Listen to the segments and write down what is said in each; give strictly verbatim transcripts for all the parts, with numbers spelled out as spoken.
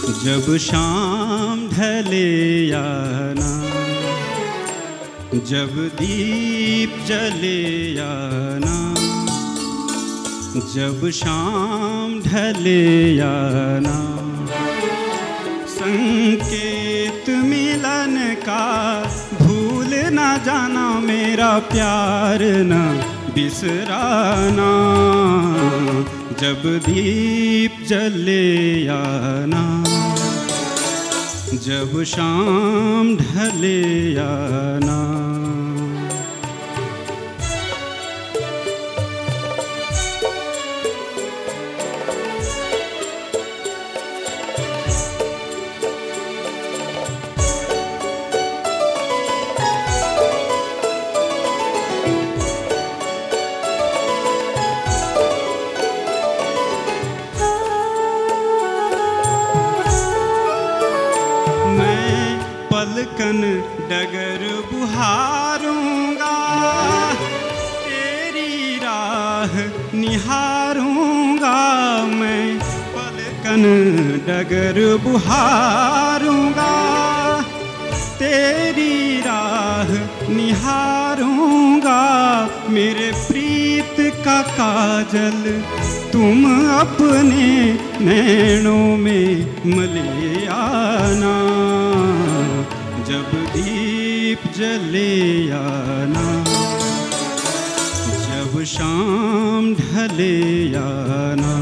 जब शाम ढले आना, जब दीप जले आना, जब शाम ढले आना, संकेत मिलन का भूल ना जाना, मेरा प्यार ना बिसराना। जब दीप जले आना, जब शाम ढले आना। पलकन डगर बुहारूंगा, तेरी राह निहारूंगा। मैं पलकन डगर बुहारूंगा, तेरी राह निहारूंगा। मेरे प्रीत का काजल तुम अपने नैनों में मले आना। जब दीप जले आना, जब शाम ढले आना,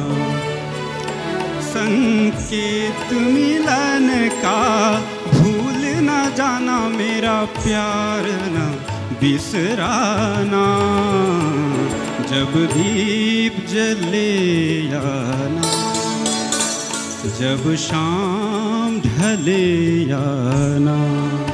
संकेत मिलन का भूल न जाना, मेरा प्यार न बिसराना। जब दीप जले आना, जब शाम ढले आना।